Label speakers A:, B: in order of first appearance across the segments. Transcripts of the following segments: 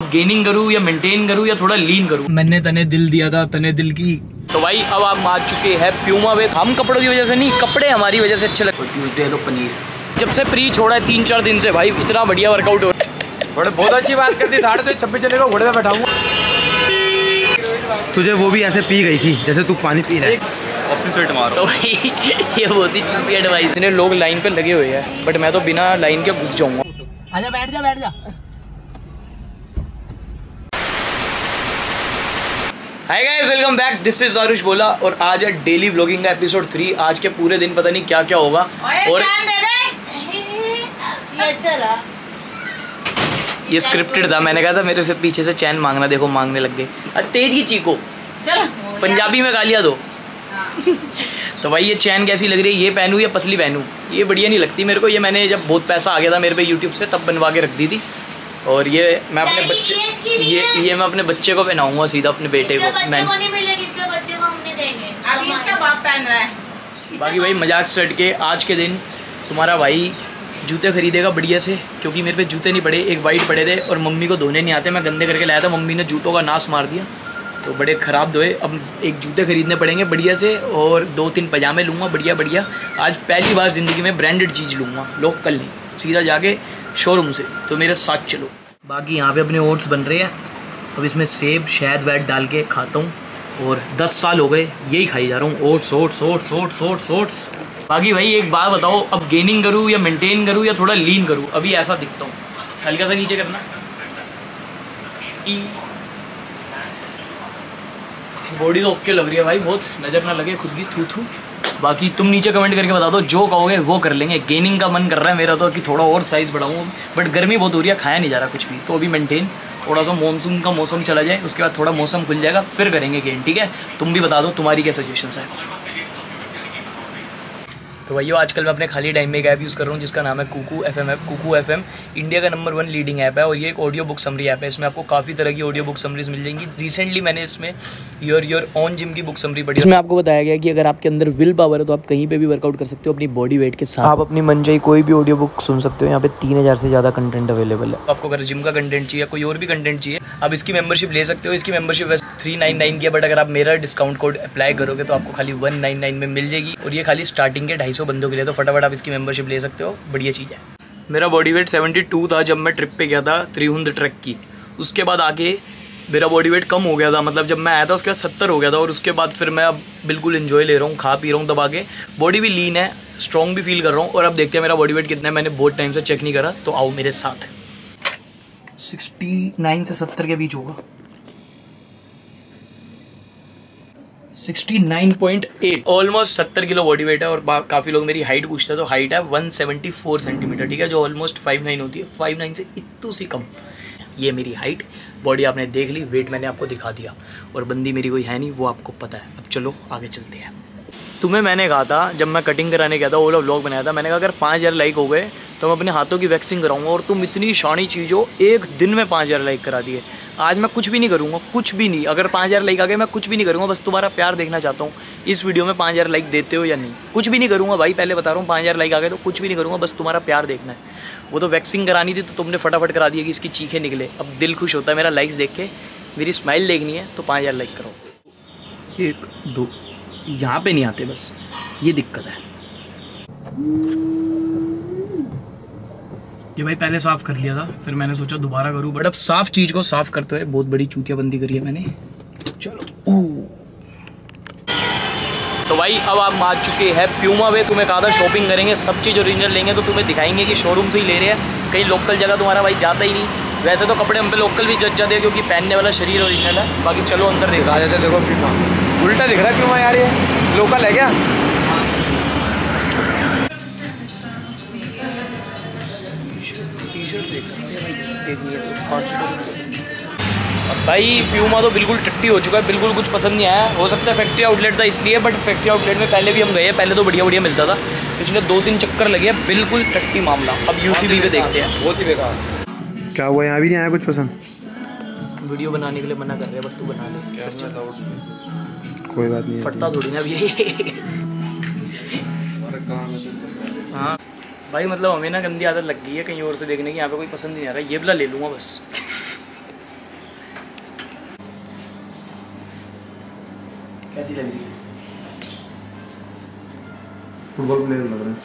A: अब गेनिंग करूँ या मेंटेन करूँ या थोड़ा लीन करूँ। मैंने तने दिल दिया था, तने दिल की। तो भाई अब आप आ चुके हैं प्यूमा वे। हम कपड़ों की वजह से नहीं, कपड़े हमारी वजह से अच्छे लगते। ट्यूसडे तो पनीर जब से प्री छोड़ा है 3-4 दिन से भाई इतना बढ़िया वर्कआउट हो रहा है। बड़े बहुत अच्छी बात कर दी। धाड़ तो 26 चलेगा, घोड़े पे बैठाऊंगा।
B: तुझे वो भी ऐसे पी गई थी जैसे तू पानी पी रहा है।
A: ऑफिस मारो तो भाई ये बहुत ही चूती एडवाइस। इन्हें लोग लाइन पे लगे हुए हैं बट मैं तो बिना लाइन के घुस जाऊंगा। आजा बैठ जा बैठ जा। Hi guys, welcome back. This is Aarush बोला और आज है डेली व्लॉगिंग का एपिसोड 3। आज के पूरे दिन पता नहीं क्या क्या होगा। और ये स्क्रिप्टेड था। मैंने कहा था मेरे से पीछे से चैन मांगना, देखो मांगने लग गए। अरे तेज की चीको, पंजाबी में गालियां दो। तो भाई ये चैन कैसी लग रही है? ये पहनूं या पतली पहनूं? ये बढ़िया नहीं लगती मेरे को। ये मैंने जब बहुत पैसा आ गया था मेरे पे यूट्यूब से तब बनवा के रख दी थी। और ये मैं अपने बच्चे ये मैं अपने बच्चे को पहनाऊंगा सीधा, अपने बेटे को। मैं बाकी भाई मजाक से हट के आज के दिन तुम्हारा भाई जूते खरीदेगा बढ़िया से, क्योंकि मेरे पे जूते नहीं पड़े। एक वाइट पड़े थे और मम्मी को धोने नहीं आते, मैं गंदे करके लाया था। मम्मी ने जूतों का नाश मार दिया तो बड़े ख़राब धोए। अब एक जूते खरीदने पड़ेंगे बढ़िया से और 2-3 पजामे लूँगा बढ़िया बढ़िया। आज पहली बार ज़िंदगी में ब्रांडेड चीज़ लूँगा, लोकल नहीं, सीधा जाके शोरूम से। तो मेरे साथ चलो। बाकी यहाँ पे अपने ओट्स बन रहे हैं। अब इसमें सेब शहद वैद डाल के खाता हूँ और 10 साल हो गए यही खाई जा रहा हूँ, oats oats oats oats oats oats. बाकी भाई एक बात बताओ, अब गेनिंग करूँ या मेंटेन करूँ या थोड़ा लीन करूँ? अभी ऐसा दिखता हूँ, हल्का सा नीचे करना। बॉडी तो ओके लग रही है भाई, बहुत नज़र ना लगे खुद की थू थू। बाकी तुम नीचे कमेंट करके बता दो, जो कहोगे वो कर लेंगे। गेनिंग का मन कर रहा है मेरा तो कि थोड़ा और साइज़ बढ़ाऊँ, बट गर्मी बहुत हो रही है, खाया नहीं जा रहा कुछ भी। तो अभी मेंटेन, थोड़ा सा मानसून का मौसम चला जाए उसके बाद थोड़ा मौसम खुल जाएगा फिर करेंगे गेन, ठीक है? तुम भी बता दो तुम्हारी क्या सजेशंस है। तो भाई आजकल मैं अपने खाली टाइम में एक ऐप यूज़ कर रहा हूँ जिसका नाम है Kuku FM app. Kuku FM India का नंबर 1 लीडिंग ऐप है और ये एक ऑडियो बुक समरी ऐप है। इसमें आपको काफ़ी तरह की ऑडियो बुक समरीज मिल जाएंगी। रिसेंटली मैंने इसमें योर ओन जिम की बुक समरी पढ़ी। इसमें आपको बताया गया कि अगर आपके अंदर विल पावर है तो आप कहीं पे भी वर्कआउट कर सकते हो अपनी बॉडी वेट के साथ।
B: आप अपनी मनचाही कोई भी ऑडियो बुक सुन सकते हो। यहाँ पे 3000 से ज़्यादा कंटेंट अवेलेबल है।
A: आपको अगर जिम का कंटेंट चाहिए, कोई और भी कंटेंट चाहिए, आप इसकी मेंबरशिप ले सकते हो। इसकी मेंबरशिप 399 की है, बट अगर आप मेरा डिस्काउंट कोड अप्लाई करोगे तो आपको खाली 199 में मिल जाएगी। और ये खाली स्टार्टिंग के 250 बंदों के लिए, तो फटाफट आप इसकी मेंबरशिप ले सकते हो, बढ़िया चीज़ है। मेरा बॉडी वेट 72 था जब मैं ट्रिप पे गया था त्रिहुंद ट्रैक की। उसके बाद आगे मेरा बॉडी वेट कम हो गया था, मतलब जब मैं आया था उसके बाद 70 हो गया था। और उसके बाद फिर मैं अब बिल्कुल इन्जॉय ले रहा हूँ, खा पी रहा हूँ दबा के। बॉडी भी लीन है, स्ट्रॉन्ग भी फील कर रहा हूँ। और अब देखते हैं मेरा बॉडी वेट कितना है, मैंने बहुत टाइम से चेक नहीं करा। तो आओ मेरे साथ। 69 से 70 के बीच होगा, 69.8, ऑलमोस्ट 70 किलो बॉडी वेट है। और काफ़ी लोग मेरी हाइट पूछते हैं, तो हाइट है 174 सेंटीमीटर, ठीक है, जो ऑलमोस्ट 5'9" होती है। 5'9" से इतनी सी कम ये मेरी हाइट। बॉडी आपने देख ली, वेट मैंने आपको दिखा दिया और बंदी मेरी कोई है नहीं, वो आपको पता है। अब चलो आगे चलते हैं। तुम्हें मैंने कहा था जब मैं कटिंग कराने गया था, वो व्लॉग बनाया था, मैंने कहा अगर 5000 लाइक हो गए तो मैं अपने हाथों की वैक्सिंग कराऊंगा। और तुम इतनी शानी चीज़ हो, एक दिन में 5000 लाइक करा दिए। आज मैं कुछ भी नहीं करूँगा, कुछ भी नहीं। अगर 5000 लाइक आ गए मैं कुछ भी नहीं करूँगा, बस तुम्हारा प्यार देखना चाहता हूँ। इस वीडियो में 5000 लाइक देते हो या नहीं, कुछ भी नहीं करूँगा भाई, पहले बता रहा हूँ। 5000 लाइक आ गए तो कुछ भी नहीं करूँगा, बस तुम्हारा प्यार देखना है। वो तो वैक्सिंग करानी थी तो तुमने फटाफट करा दिया कि इसकी चीखें निकले। अब दिल खुश होता है मेरा लाइक्स देख के। मेरी स्माइल देखनी है तो 5000 लाइक करो। 1 2 यहाँ पे नहीं आते, बस ये दिक्कत है। ये भाई पहले साफ कर लिया था, फिर मैंने सोचा दोबारा करूँ, बट अब साफ चीज को साफ करते हुए बहुत बड़ी चूतियाबंदी करी है मैंने। चलो तो भाई अब आप आ चुके हैं प्यूमा वे। तुम्हें कहा था शॉपिंग करेंगे, सब चीज़ ओरिजिनल लेंगे, तो तुम्हें दिखाएंगे कि शोरूम से ही ले रहे हैं। कहीं लोकल जगह तुम्हारा भाई जाता ही नहीं। वैसे तो कपड़े हम पे लोकल भी जच जाते हैं क्योंकि पहनने वाला शरीर ओरिजिनल है। बाकी चलो अंदर देखा जाते। देखो
B: उल्टा दिख रहा है प्यूमा यार, ये लोकल है क्या?
A: भाई प्यूमा तो बिल्कुल टट्टी हो चुका है, बिल्कुल कुछ पसंद नहीं आया। हो सकता है फैक्ट्री आउटलेट था इसलिए, बट फैक्ट्री आउटलेट में पहले भी हम गए हैं, पहले तो बढ़िया बढ़िया मिलता था। पिछले 2-3 चक्कर लगे, बिल्कुल टट्टी मामला। अब UCB पे देखते हैं।
B: बहुत ही बेकार। क्या हुआ, यहाँ भी नहीं आया कुछ पसंद?
A: वीडियो बनाने के लिए मना कर रहे हैं, बस तू बना ले।
B: कोई बात नहीं,
A: फटता थोड़ी ना अभी। हाँ भाई, मतलब हमें ना गंदी आदत लग गई है कहीं और से देखने की। यहाँ पे कोई पसंद नहीं आ रहा, ये वाला ले लूँगा बस। कैसी लग रही है?
C: फुटबॉल प्लेयर लग रहा है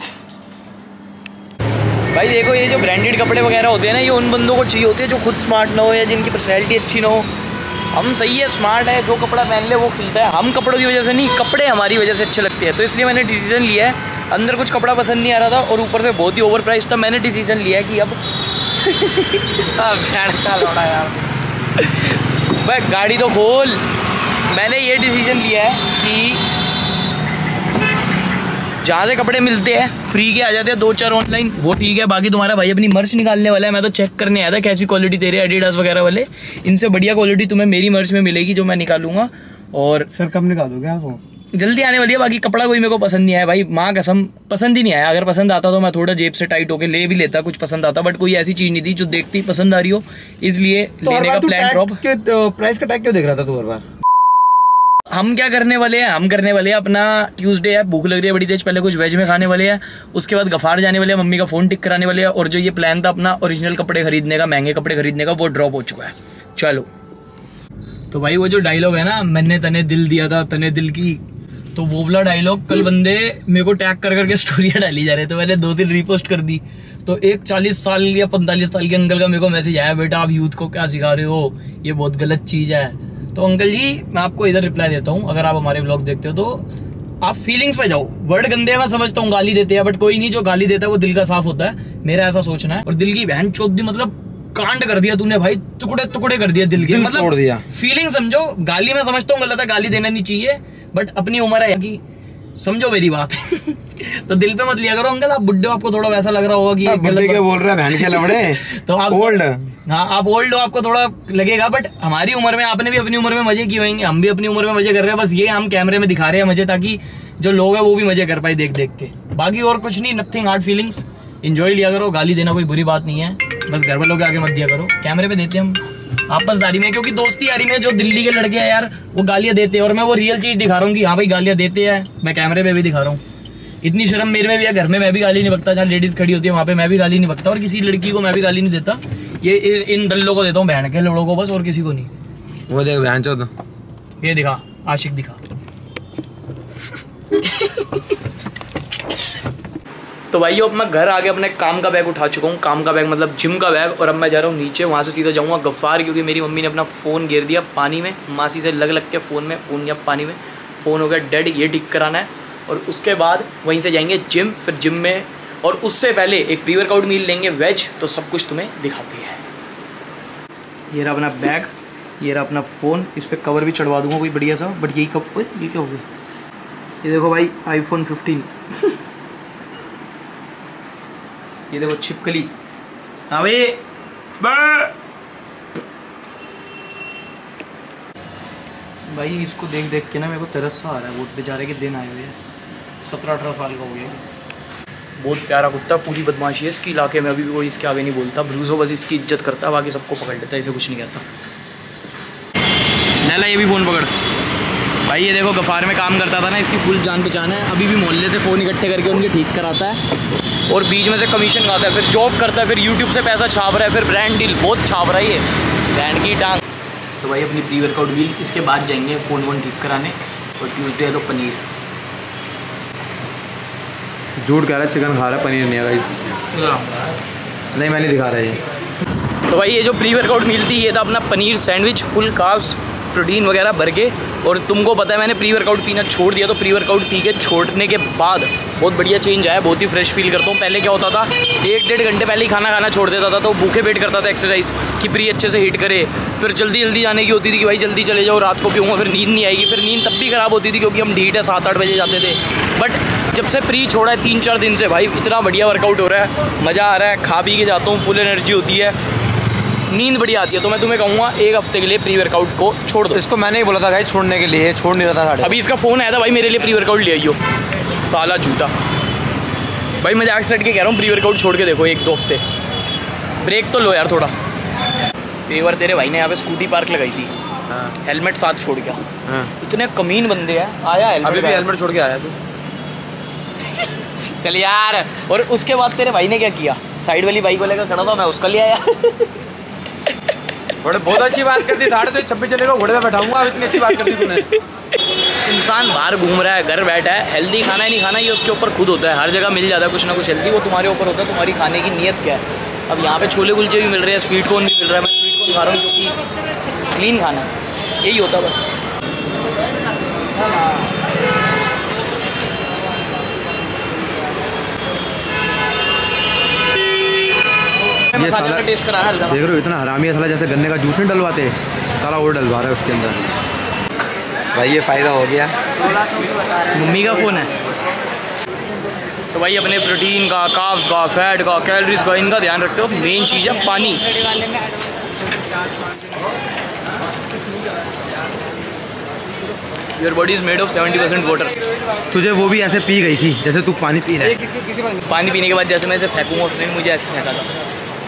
A: भाई। देखो ये जो ब्रांडेड कपड़े वगैरह होते हैं ना, ये उन बंदों को चाहिए होते हैं जो खुद स्मार्ट ना हो या जिनकी पर्सनैलिटी अच्छी ना हो। हम सही है, स्मार्ट है, जो कपड़ा पहन ले वो खिलता है। हम कपड़ों की वजह से नहीं, कपड़े हमारी वजह से अच्छे लगते हैं। तो इसलिए मैंने डिसीजन लिया है, अंदर कुछ कपड़ा पसंद नहीं आ रहा था और ऊपर से बहुत ही ओवर प्राइस था। मैंने डिसीजन लिया कि अब यार भाई गाड़ी तो खोल। मैंने ये डिसीजन लिया है कि जहाँ से कपड़े मिलते हैं फ्री के आ जाते हैं 2-4 ऑनलाइन, वो ठीक है। बाकी तुम्हारा भाई अपनी मर्च निकालने वाला है। मैं तो चेक करने आया था कैसी क्वालिटी दे रहे हैं एडिडास वगैरह वाले। इनसे बढ़िया क्वालिटी तुम्हें मेरी मर्च में मिलेगी जो मैं निकालूंगा। और
C: सर कब निकालोगे आप वो?
A: जल्दी आने वाली है। बाकी कपड़ा कोई मेरे को पसंद नहीं आया भाई, माँ कसम पसंद ही नहीं आया। अगर पसंद आता तो मैं थोड़ा जेब से टाइट होके ले भी लेता, कुछ पसंद आता। बट कोई ऐसी चीज नहीं थी जो देखती पसंद आ रही हो, इसलिए लेने का प्लान ड्रॉप।
C: प्राइस का टैग क्यों देख रहा था तू हर बार?
A: हम क्या करने वाले हैं, हम करने वाले हैं अपना ट्यूसडे है, भूख लग रही है बड़ी तेज, पहले कुछ वेज में खाने वाले हैं। उसके बाद गफार जाने वाले हैं, मम्मी का फोन टिक कराने वाले हैं। और जो ये प्लान था अपना ओरिजिनल कपड़े खरीदने का, महंगे कपड़े खरीदने का, वो ड्रॉप हो चुका है। चलो तो भाई वो जो डायलॉग है ना, मैंने तने दिल दिया था तने दिल की, तो वो वाला डायलॉग कल बंदे मेरे को टैग कर करके स्टोरियां डाली जा रहे, तो मैंने 2-3 रीपोस्ट कर दी। तो एक 40 साल या 45 साल के अंकल का मेरे को मैसेज आया, बेटा आप यूथ को क्या सिखा रहे हो, ये बहुत गलत चीज है। तो अंकल जी मैं आपको इधर रिप्लाई देता हूँ, अगर आप हमारे व्लॉग देखते हो तो आप फीलिंग्स पे जाओ। वर्ड गंदे हैं मैं समझता हूँ, गाली देते हैं, बट कोई नहीं, जो गाली देता है वो दिल का साफ होता है, मेरा ऐसा सोचना है। और दिल की बहन चोद दी, मतलब कांड कर दिया तूने भाई, टुकड़े टुकड़े कर दिया दिल के, मतलब
C: तोड़ दिया।
A: फीलिंग समझो। गाली मैं समझता हूँ गलत है, गाली देना नहीं चाहिए, बट अपनी उम्र है कि समझो मेरी बात। तो दिल पे मत लिया करो अंकल, आप बुड्ढे हो, आपको थोड़ा वैसा लग रहा होगा कि
C: बुड्ढे क्या बोल रहा है बहन के लवड़े।
A: तो आप
C: ओल्ड,
A: हाँ आप ओल्ड हो, आपको थोड़ा लगेगा, बट हमारी उम्र में आपने भी अपनी उम्र में मजे किए होंगे, हम भी अपनी उम्र में मजे कर रहे हैं। बस ये हम कैमरे में दिखा रहे हैं मजे, ताकि जो लोग हैं वो भी मजे कर पाए देख देख के। बाकी और कुछ नहीं, नथिंग हार्ड फीलिंग्स, एंजॉय लिया करो। गाली देना कोई बुरी बात नहीं है, बस घर वालों के आगे मत दिया करो। कैमरे पे देते हम आपसदारी में, क्योंकि दोस्ती यारी में जो दिल्ली के लड़के हैं यार वो गालियां देते हैं, और मैं वो रियल चीज दिखा रहा हूँ कि हाँ भाई गालियां देते हैं, मैं कैमरे पे भी दिखा रहा हूँ। इतनी शर्म मेरे में भी है, घर में मैं भी गाली नहीं बकता, जहाँ लेडीज खड़ी होती है वहाँ पे मैं भी गाली नहीं बकता, और किसी लड़की को मैं भी गाली नहीं देता। ये इन दल्लों को देता हूँ, बहन के लड़ों को बस, और किसी को नहीं।
C: वो देख बहन चोद,
A: ये दिखा आशिक दिखा। तो भाई अब मैं घर आके अपने काम का बैग उठा चुका हूँ, काम का बैग मतलब जिम का बैग, और अब मैं जा रहा हूँ नीचे, वहाँ से सीधा जाऊँगा गफ्फार, क्योंकि मेरी मम्मी ने अपना फ़ोन गिर दिया पानी में, मासी से लग के फ़ोन में, फ़ोन गया पानी में, फ़ोन हो गया डेड, ये ठीक कराना है। और उसके बाद वहीं से जाएंगे जिम, फिर जिम में, और उससे पहले एक प्री वर्कआउट मील लेंगे वेज, तो सब कुछ तुम्हें दिखाते हैं। ये रहा अपना बैग, ये रहा अपना फ़ोन, इस पर कवर भी चढ़वा दूँगा कोई बढ़िया सा, बट यही कब ये क्या हो गया? ये देखो भाई iPhone 15। ये देखो छिपकली। अबे भाई इसको देख देख के ना मेरे को तरस सा आ रहा है, वो बेचारे के दिन आए हुए हैं। 17-18 साल का हो गया, बहुत प्यारा कुत्ता, पूरी बदमाशी है इसकी इलाके में, अभी भी कोई इसके आगे नहीं बोलता। ब्रूजो बस इसकी इज्जत करता है, बाकी सबको पकड़ लेता है, इसे कुछ नहीं कहता। नैला ये भी फ़ोन पकड़ भाई। ये देखो गफ़ार में काम करता था ना, इसकी फुल जान पहचान है, अभी भी मोहल्ले से फ़ोन इकट्ठे करके उनके ठीक कराता है, और बीच में से कमीशन खाता है, फिर जॉब करता है, फिर यूट्यूब से पैसा छाप रहा है, फिर ब्रांड डील बहुत छाप रहा है ये ब्रांड की टांग। तो भाई अपनी प्री वर्कआउट मील, इसके बाद जाएंगे फ़ोन वोन ठीक कराने, और ट्यूसडे है तो पनीर।
C: झूठ कह रहा है, चिकन खा रहा है, पनीर नहीं है। नहीं मैं नहीं दिखा रहा ये।
A: तो भाई ये जो प्री वर्कआउट मील थी, ये था अपना paneer sandwich, full carbs, protein वगैरह भर के। और तुमको पता है मैंने प्री वर्कआउट पीना छोड़ दिया, तो प्री वर्कआउट पी के छोड़ने के बाद बहुत बढ़िया चेंज आया, बहुत ही फ्रेश फील करता हूँ। पहले क्या होता था, 1-1.5 घंटे पहले ही खाना खाना छोड़ देता था, तो भूखे पेट करता था एक्सरसाइज कि प्री अच्छे से हिट करे, फिर जल्दी जल्दी जाने की होती थी कि भाई जल्दी चले जाओ, रात को पीऊँगा, फिर नींद नहीं आएगी, फिर नींद तब भी ख़राब होती थी क्योंकि हम ढीठ है 7-8 बजे जाते थे। बट जब से प्री छोड़ा है 3-4 दिन से, भाई इतना बढ़िया वर्कआउट हो रहा है, मज़ा आ रहा है, खा पी के जाता हूँ, फुल एनर्जी होती है, नींद बढ़िया आती है। तो मैं तुम्हें कहूँगा 1 हफ्ते के लिए प्री वर्कआउट को छोड़ दो।
C: इसको मैंने ही बोला था भाई छोड़ने के लिए, छोड़ नहीं रहा था।
A: अभी इसका फ़ोन आया था भाई, मेरे लिए प्री वर्कआउट ले आइयो, साला झूठा। भाई मजाक से हट के कह रहा हूँ, प्री वर्कआउट छोड़ के देखो 1-2 हफ्ते, ब्रेक तो लो यार थोड़ा। एक बार तेरे भाई ने यहाँ पे स्कूटी पार्क लगाई थी, हेलमेट साथ छोड़ गया। इतने कमीन बंदे हैं, आया
C: अभी भी हेलमेट छोड़ के आया तू।
A: चल यार। और उसके बाद तेरे भाई ने क्या किया, साइड वाली बाइक वाले का खड़ा था, मैं उसका ले आया।
C: बड़े बहुत अच्छी बात कर दी, दाढ़ तो 26 चलेगा, घोड़े पे बैठाऊंगा, अब इतनी अच्छी बात कर दी तूने।
A: इंसान बाहर घूम रहा है, घर बैठा है, हेल्दी खाना है नहीं खाना ये उसके ऊपर खुद होता है। हर जगह मिल जाता है कुछ ना कुछ हेल्दी, वो तुम्हारे ऊपर होता है, तुम्हारी खाने की नीयत क्या है। अब यहाँ पे छोले कुलचे भी मिल रहे हैं, स्वीट कॉर्न भी मिल रहा है, मैं स्वीट कॉर्न खा रहा हूँ क्योंकि क्लीन खाना है, यही होता बस।
C: ये साला
A: टेस्ट करा है,
C: देख रहे हो इतना हरामी है साला, जैसे गन्ने का जूस नहीं डलवाते, साला और डलवा रहा है उसके अंदर। भाई ये फ़ायदा हो गया।
A: मम्मी का फ़ोन है तो भाई अपने प्रोटीन का, कार्ब्स का, फैट का, कैलोरीज का, इनका ध्यान रखते हो। मेन चीज़ है पानी। Your body is made of 70% water.
C: तुझे वो भी ऐसे पी गई थी जैसे तू पानी पी रहा है।
A: पानी पीने के बाद जैसे मैं इसे फेंकूंगा, उसने मुझे ऐसे फेंका था।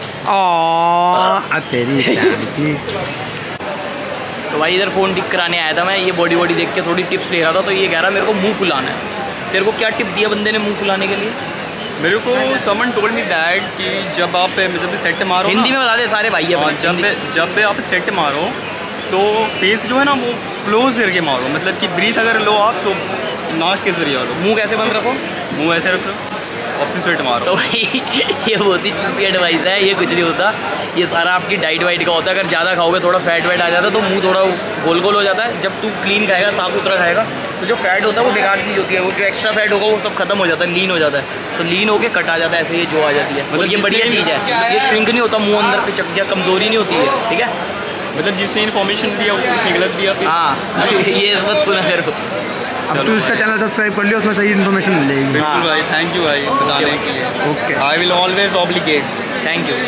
C: तेरी की।
A: तो भाई इधर फ़ोन ठीक कराने आया था मैं, ये बॉडी देख के थोड़ी टिप्स ले रहा था, तो ये कह रहा मेरे को मुंह फुलाना है। तेरे को क्या टिप दिया बंदे ने मुंह फुलाने के लिए?
D: मेरे को समन टोल्ड मी दैट कि जब आप मतलब सेट मारो,
A: हिंदी में बता दे सारे भाई।
D: जब आप सेट मारो तो फेस जो है ना वो क्लोज करके मारो, मतलब कि ब्रीथ अगर लो आप तो नाक के जरिए लो।
A: मुंह कैसे बंद रखो?
D: मुंह ऐसे रखो, ऑपोजिट मारो।
A: तो भाई ये बहुत ही चूती एडवाइस है, ये कुछ नहीं होता, ये सारा आपकी डाइट वाइट का होता है। अगर ज़्यादा खाओगे थोड़ा फैट वैट आ जाता है तो मुंह थोड़ा गोल हो जाता है। जब तू क्लीन खाएगा, साफ़ सुथरा खाएगा, तो जो फैट होता है वो बेकार चीज़ होती है, वो जो एक्स्ट्रा फैट होगा वो सब खत्म हो जाता है, लीन हो जाता है। तो लीन होके कट आ जाता है, ऐसे ये जो आ जाती है, मतलब ये बढ़िया चीज़ है। ये श्रिंक नहीं होता, मुँह अंदर पे चक गया, कमज़ोरी नहीं होती है, ठीक है।
D: मतलब जिसने इन्फॉर्मेशन दिया उसने गलत दिया।
A: हाँ ये मत सुना मेरे को।
C: अब तू इसका चैनल सब्सक्राइब कर लियो, उसमें सही इन्फॉर्मेशन मिलेगी।
D: बिल्कुल भाई, थैंक यू भाई बताने के लिए।
C: Okay,
D: I will always obligate.
A: Thank you.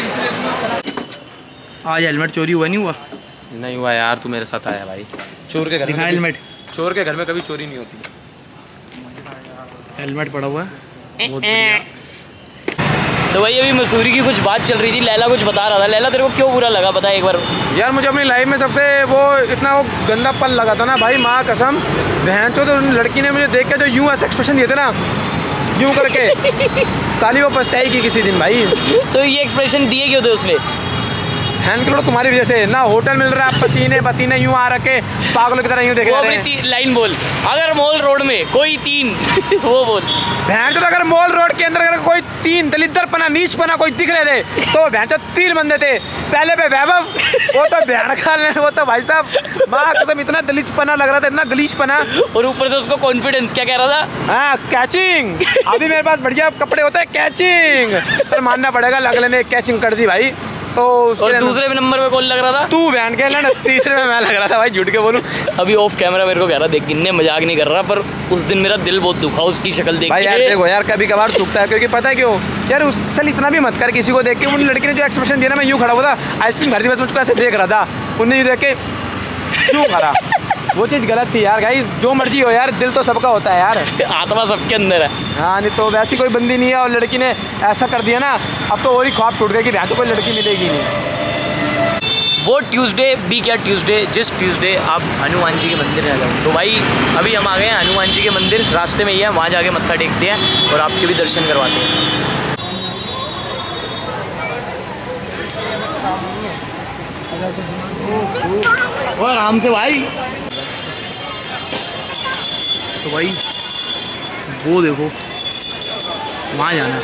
A: आज हेलमेट चोरी हुआ नहीं हुआ?
C: नहीं हुआ यार, तू मेरे साथ आया भाई। चोर के घर में
A: हेलमेट,
C: चोर के घर में कभी चोरी नहीं होती।
A: हेलमेट पड़ा हुआ है, बहुत बढ़िया। तो भाई अभी मसूरी की कुछ बात चल रही थी, लैला कुछ बता रहा था। लैला तेरे को क्यों बुरा लगा बता एक बार।
C: यार मुझे अपनी लाइफ में सबसे वो इतना वो गंदा पल लगा था ना भाई, माँ कसम। बहन तो लड़की ने मुझे देख के जो यूँ ऐसा एक्सप्रेशन दिए थे ना, यूँ करके साली वो पछताएगी किसी दिन भाई।
A: तो ये एक्सप्रेशन दिए क्यों थे उसने?
C: हैंड क्लोड तुम्हारी वजह से ना, होटल मिल रहा है, पसीने पसीने यूँ आ रखे, पागलों की तरह यूँ देख रहे हैं।
A: लाइन बोल, अगर मॉल रोड में कोई 3 वो बोल।
C: बहन तो अगर मॉल रोड के अंदर अगर कोई 3 दलितर पना, नीच पना कोई दिख रहे थे तो बहन तो 3 बंदे थे। पहले पे वैभव, वो तो बहन खा लेने, वो तो भाई साहब माँ कसम इतना दलित पना लग रहा था, इतना गलीच पना।
A: और ऊपर से उसको कॉन्फिडेंस, क्या कह रहा था?
C: हाँ कैचिंग, अभी मेरे पास बढ़िया कपड़े होते हैं कैचिंग, तो मानना पड़ेगा लगले ने कैचिंग कर दी भाई। तो
A: और दूसरे नंबर पे कौन लग रहा था?
C: तू बहन के लेना, तीसरे में मैं लग रहा था भाई, झूठ के बोलूं।
A: अभी ऑफ कैमरा मेरे को कह रहा देख किन्ने मजाक नहीं कर रहा, पर उस दिन मेरा दिल बहुत दुखा उसकी शक्ल देख
C: भाई। यार देखो यार, कभी कभार दुखता है, क्योंकि पता है क्यों यार, चल इतना भी मत कर किसी को देख के। उन लड़की ने जो एक्सप्रेशन दिया ना, मैं यूँ खड़ा हुआ था, आइसक्रीम भर दी, बस मुझको ऐसे देख रहा था, उन्हें यूँ देख के क्यों भरा, वो चीज़ गलत थी यार। गाइस जो मर्जी हो यार, दिल तो सबका होता है यार,
A: आत्मा सबके अंदर है।
C: हाँ नहीं तो वैसी कोई बंदी नहीं है, और लड़की ने ऐसा कर दिया ना, अब तो और ही ख्वाब टूट गया कि यहाँ तो कोई लड़की मिलेगी नहीं।
A: वो ट्यूसडे भी क्या ट्यूसडे, जिस ट्यूसडे आप हनुमान जी के मंदिर आ जाओ। तो भाई अभी हम आ गए हैं हनुमान जी के मंदिर, रास्ते में ही है, वहाँ जाके मत्था टेकते हैं और आपके भी दर्शन करवाते हैं। और आराम से भाई। तो भाई वो देखो वहाँ जाना।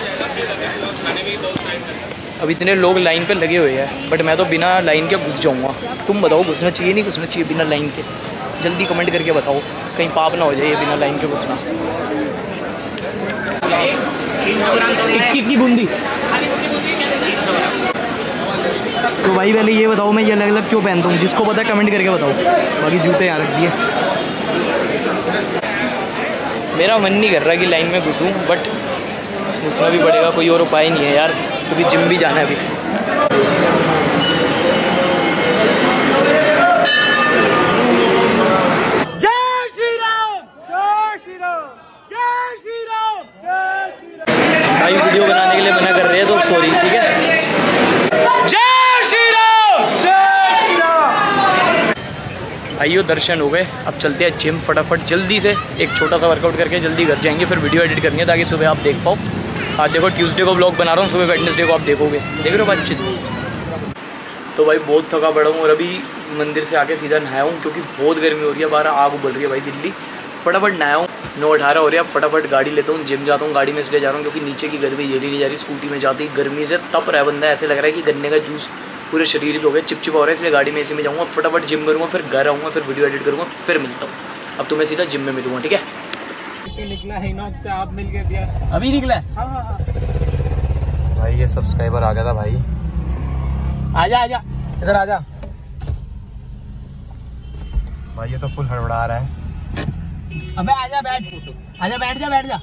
A: अब इतने लोग लाइन पे लगे हुए हैं, बट मैं तो बिना लाइन के घुस जाऊंगा। तुम बताओ घुसना चाहिए नहीं घुसना चाहिए बिना लाइन के? जल्दी कमेंट करके बताओ, कहीं पाप ना हो जाए बिना लाइन के घुसना। 21 की बूंदी। तो भाई पहले ये बताओ मैं ये अलग अलग क्यों पहनता हूँ? जिसको पता है कमेंट करके बताओ। बाकी जूते यहाँ रख दिए। मेरा मन नहीं कर रहा कि लाइन में घुसूँ, बट घुसना भी पड़ेगा, कोई और उपाय नहीं है यार, क्योंकि जिम भी जाना है अभी। जय श्री राम, जय श्री राम, जय श्री राम, जय श्री राम। भाई वीडियो बनाने के लिए मना कर रहे हैं तो सॉरी, ठीक है। जय श्री राम, जय श्री राम। भाइयों दर्शन हो गए, अब चलते हैं जिम फटाफट जल्दी से। एक छोटा सा वर्कआउट करके जल्दी घर जाएंगे, फिर वीडियो एडिट करनी है ताकि सुबह आप देख पाओ। आज देखो ट्यूसडे को ब्लॉग बना रहा हूँ, सुबह वेडनेसडे को आप देखोगे। देख रहे हो बातचीत। तो भाई बहुत थका पड़ा हूँ और अभी मंदिर से आके सीधा नहाया हूँ क्योंकि बहुत गर्मी हो रही है, 12 आग उबल रही है भाई दिल्ली। फटाफट नहाया हूँ, 9:18 हो रही है। अब फटाफट गाड़ी लेता हूँ, जिम जाता हूँ। गाड़ी में इसलिए जा रहा हूँ क्योंकि नीचे की गर्मी झेली नहीं जा रही। स्कूटी में जाती गर्मी से तप रहा है बंदा, ऐसे लग रहा है कि गन्ने का जूस पूरे शरीर ही हो गया, चिपचिपा हो रहा है। इसलिए गाड़ी में एसी में जाऊँगा, फटाफट जिम करूँगा, फिर घर आऊँगा, फिर वीडियो एडिट करूँगा, फिर मिलता हूँ। अब तो मैं सीधा जिम में मिलूँगा, ठीक है?
C: निकला है इनॉक्स से, आप मिल गए भैया।
A: अभी निकला है?
C: हाँ।
B: भाई ये सब्सक्राइबर आ गया था भाई।
A: आजा आजा,
B: इधर आजा भाई, ये तो फुल हड़बड़ा रहा है।
A: अबे आजा, बैठ जा।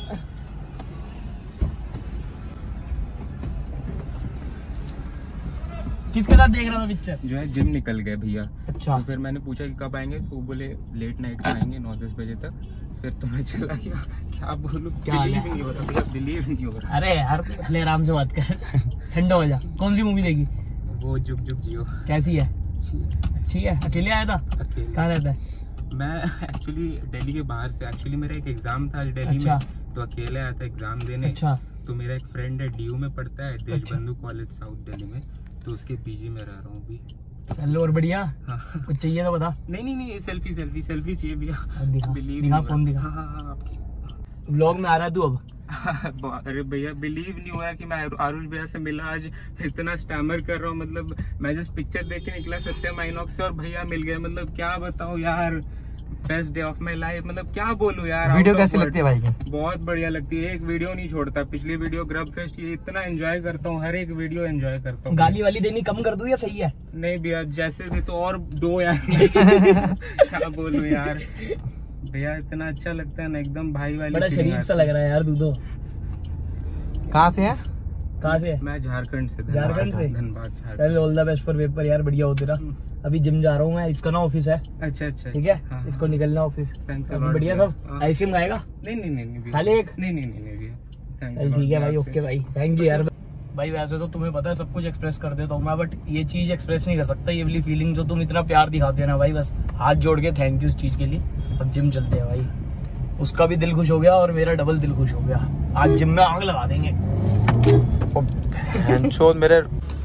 A: किसके साथ देख रहा था पिक्चर?
C: जो है जिम निकल गए भैया।
A: अच्छा।
C: तो फिर मैंने पूछा कि कब आएंगे, तो बोले लेट नाइट आएंगे 9-10 बजे तक। फिर तो मैं चला गया। क्या बोलूं, बिलीव नहीं हो रहा भैया, बिलीव नहीं हो रहा।
A: अरे यार पहले आराम से बात कर, ठंडा हो जा। कौन सी मूवी देखी?
C: वो जुग जुग जियो।
A: कैसी है? अच्छी है। अकेले आया था?
C: अकेले।
A: कहाँ रहता है?
C: मैं एक्चुअली दिल्ली के बाहर से, एक्चुअली मेरा एक एग्जाम था आज दिल्ली में, तो अकेले आया था एग्जाम देने।
A: अच्छा।
C: तो मेरा एक फ्रेंड है DU में पढ़ता है, देशबंधु कॉलेज साउथ दिल्ली में, तो उसके पीजी में रह रहा हूँ अभी।
A: चलो और बढ़िया।
C: हाँ।
A: कुछ चाहिए तो बता।
C: नहीं, सेल्फी चाहिए भैया।
A: दिखा फोन दिखा।
C: हाँ आपकी
A: व्लॉग में आ रहा है तू अब?
C: अरे भैया बिलीव नहीं हो रहा कि मैं आरुष भैया से मिला आज, इतना स्टैमर कर रहा हूँ। मतलब मैं जस्ट पिक्चर देख के निकला सत्यम आइनॉक्स से और भैया मिल गए। मतलब क्या बताऊँ यार, best day of my life. मतलब क्या बोलूं यार।
B: वीडियो कैसी लगती है भाई की?
C: बहुत बढ़िया लगती है, एक वीडियो नहीं छोड़ता। पिछली वीडियो ग्रब फेस्ट की, इतना एंजॉय करता हूँ, हर एक वीडियो एंजॉय करता हूँ।
A: गाली वाली देनी कम कर दूं या सही है?
C: नहीं भैया, जैसे थे तो और 2 यार। क्या बोलूं यार भैया, इतना अच्छा लगता है ना, एकदम भाई वाली।
A: बड़ा शरीफ सा लग रहा है यार तू तो।
B: कहाँ से है?
A: कहाँ से?
C: मैं झारखंड से।
A: झारखंड से?
C: धनबाद।
A: चल all the best for paper यार, बढ़िया हो तेरा। अभी जिम जा रहा हूँ मैं, इसका ना ऑफिस है।
C: अच्छा।
A: ठीक है।
C: हाँ,
A: इसको निकलना ऑफिस।
C: थैंक्स
A: अभी बढ़िया सब। आइसक्रीम खाएगा?
C: नहीं
A: खाली एक?
C: नहीं
A: चल ठीक है भाई, ओके भाई, थैंक यू यार। भाई वैसे तो तुम्हें पता है सब कुछ एक्सप्रेस कर देता हूँ मैं, बट ये चीज एक्सप्रेस नहीं कर सकता। ये वाली फीलिंग जो तुम इतना प्यार दिखाते हो ना भाई, बस हाथ जोड़ के थैंक यू इस चीज के लिए। अब जिम चलते हैं भाई, उसका भी दिल खुश हो गया और मेरा डबल दिल खुश हो गया। आज जिम में आग लगा देंगे।
B: मेरे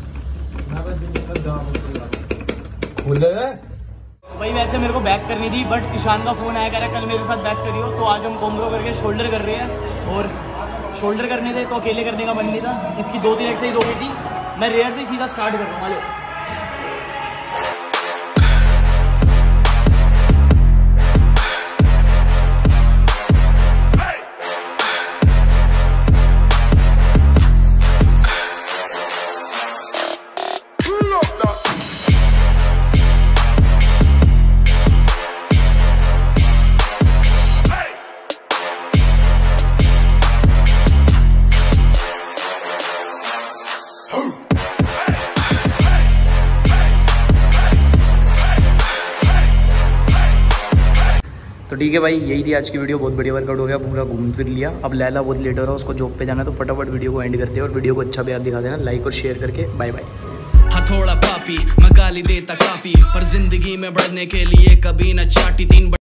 A: भाई वैसे मेरे को बैक करनी थी, बट ईशान का फोन आया, कह रहा है कल मेरे साथ बैक करियो। तो आज हम कॉम्बो करके शोल्डर कर रहे हैं, और शोल्डर करने थे तो अकेले करने का मन नहीं था। इसकी 2-3 एक्सरसाइज हो गई थी, मैं रेयर से सीधा स्टार्ट कर रहा हूँ। तो ठीक है भाई, यही थी आज की वीडियो। बहुत बढ़िया वर्कआउट हो गया, पूरा घूम फिर लिया। अब लैला बहुत लेट हो रहा है, उसको जॉब पे जाना है। तो फटाफट वीडियो को एंड करते हैं और वीडियो को अच्छा प्यार दिखा देना, लाइक और शेयर करके। Bye bye.
E: हाँ थोड़ा पापी मैं गाली देता काफी, पर जिंदगी में बढ़ने के लिए कभी न चाटी 3